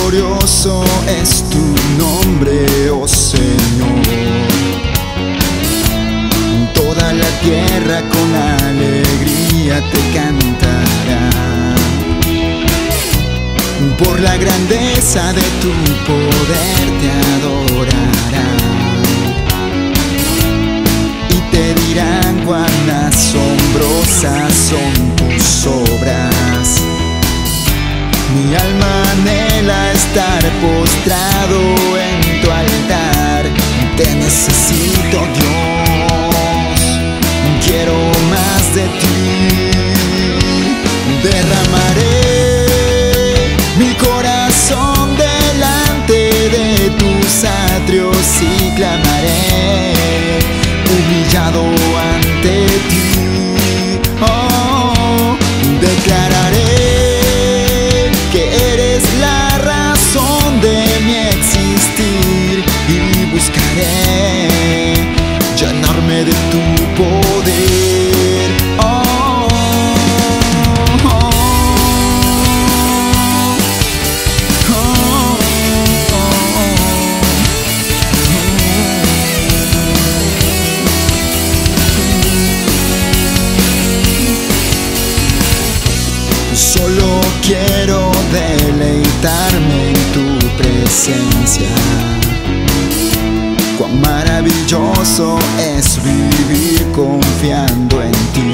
glorioso es tu nombre, oh Señor. Toda la tierra con alegría te cantará por la grandeza de tu poder te adorará y te dirán cuán asombrosas son tus obras. Mi alma anhela estar postrado en tu altar. Te necesito, Dios, quiero más de ti. Derramaré mi corazón delante de tus atrios y clamaré humillado ante ti. Oh, declararé que eres la razón de mi existir y buscaré llenarme de tu poder. Oh, oh, oh, Solo quiero deleitarme en tu presencia. Cuán maravilloso es vivir confiando en ti.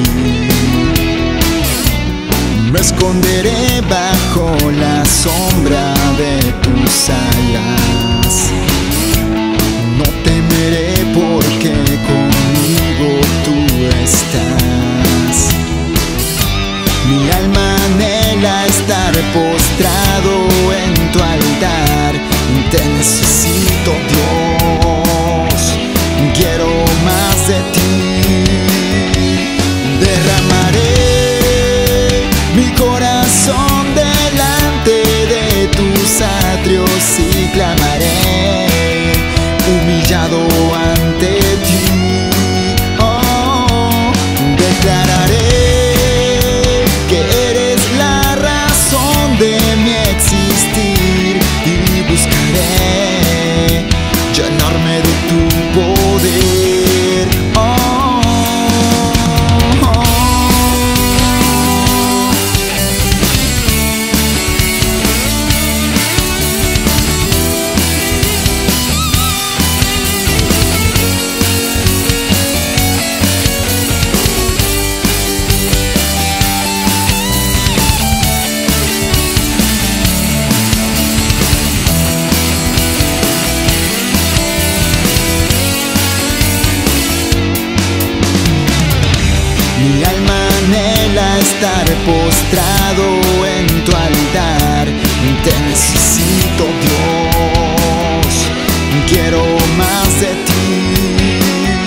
Me esconderé bajo la sombra de tus alas. No temeré porque conmigo tú estás. Mi alma anhela estar postrado en tu altar. Te necesito, Dios, quiero más de ti. Derramaré mi corazón delante de tus atrios y clamaré humillado ante ti. Oh, declararé que eres la razón de mi existir y buscaré llenarme de tu poder. Oh, oh, oh. Mi alma anhela estar postrado en tu altar. Te necesito, Dios, quiero más de ti.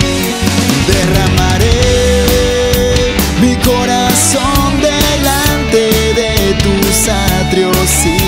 Derramaré mi corazón delante de tus atrios y